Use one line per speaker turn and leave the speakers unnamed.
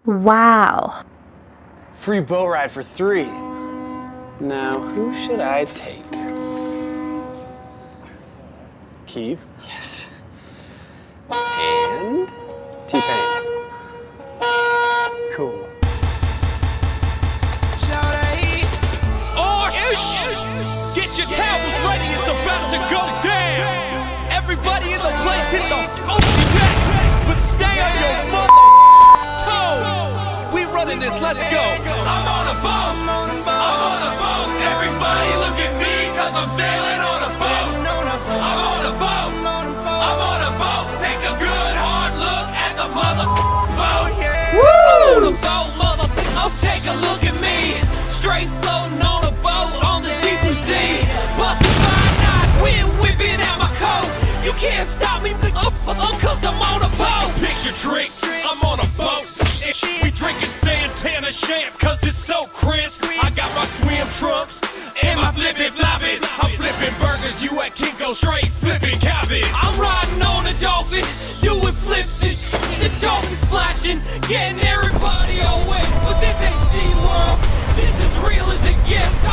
Wow.
Free boat ride for 3. Now, who should I take? Keith?
Yes.
And T-Pain.
Cool.
Get your towels ready, it's about to go down. Everybody in the place hit the ocean deck, but stay on your toes. We running this, let's go. I'm on a boat, I'm on a boat. Everybody look at me, cause I'm sailing on a boat. I'm on a boat, I'm on a boat. Take a good hard look at the boat. I'm on a boat, motherfucker, take a look at me. Straight floating on a boat on the deep blue sea. Bustin' 5 knots, wind whipping out my coat. You can't stop me, cause I'm on a boat. Picture trick, I'm on a boat. We drinking Santana champ, cause it's so crisp. I got my swim trunks and my flippin' floppies. I'm flipping burgers, you at Kinko, straight flipping cabbage. I'm riding on a dolphin, doing flips and the dolphin splashing, getting everybody away. But this ain't SeaWorld, this is real as it gets.